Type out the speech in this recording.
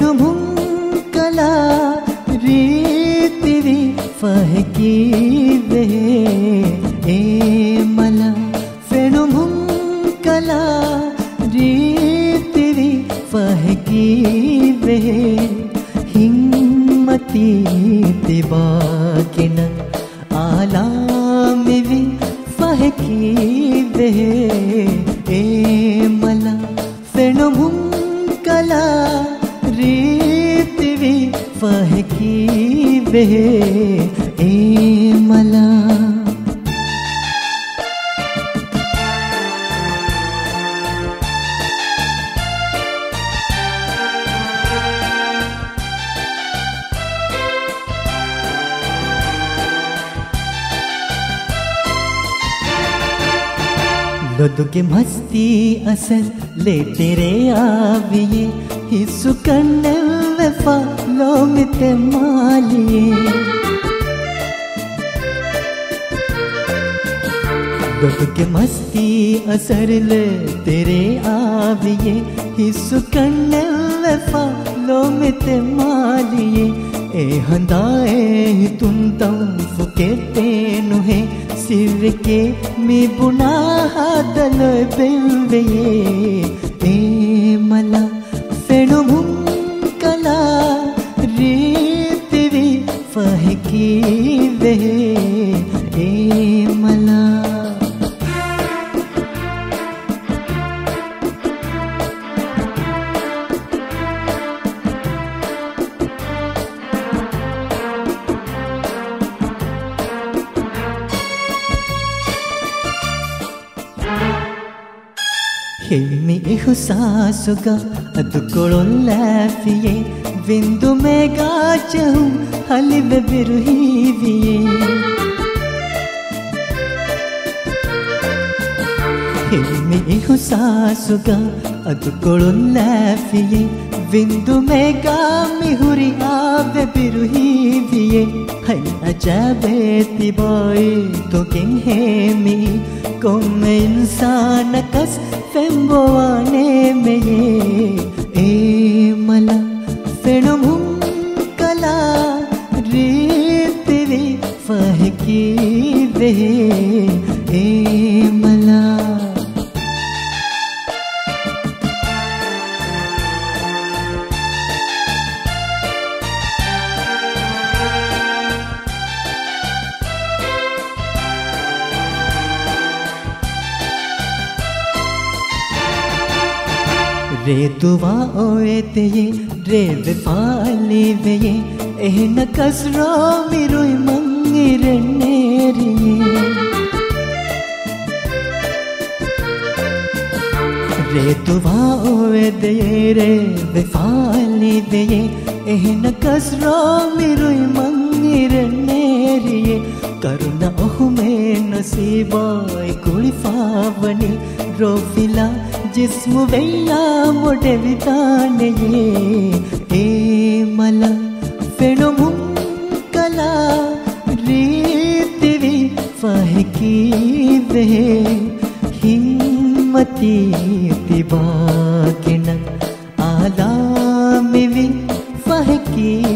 फेणुमुं कला रीतिवि फहकीवे ए मला फेणुमुं कला रीतिवि फहकीवे हिम्मती तिबाकिन आलामिवि फहकीवे ए मला फेणुमुं कला रीतिवि फहकीवे ए मला लुदुके मस्ती असर ले तेरे आविये हिस्सु करने वफा लो मिते मालिए लुदुके मस्ती असर ले तेरे आविये हिस्सु करने वफा लो मिते मालिए ए हंदाए तुम तम फुकेते नुहे सिर के मी बुना दल बेंबे ए मला फेणुमुं कला रीतिवि फहकीवे ए मला हिम्मी इहुसासुगा अदुकोळोल्लाफिये विंदु में गाचहूँ हलिब बिरुहीविये हिम्मी इहुसासुगा अदुकोळोल्लाफिये विंदु में गामी हुरी आवे बिरुहीविये है अजाबे तिबाई तो किंग हेमी कोम इंसान कस फेंबोआने में ये ए मला फेणुमुं कला रीतिवि फहकीवे ए मला रे दुआ ओए तेये रे विफाली वेये एह न कसरो मिरुई मंगिर नेरिये रे दुआ ओए तेये रे विफाली वेये एह न कसरो मिरुई मंगिर नेरिये करुणा ओहुमे नसीबाई कुड़ी फावनी रोफिला जिस्म वैया मोटे विताने ए मला फेणुमुं कला रीतिवि फहकीवे हिम्मती तिबाकिन आलामिवि फहकीवे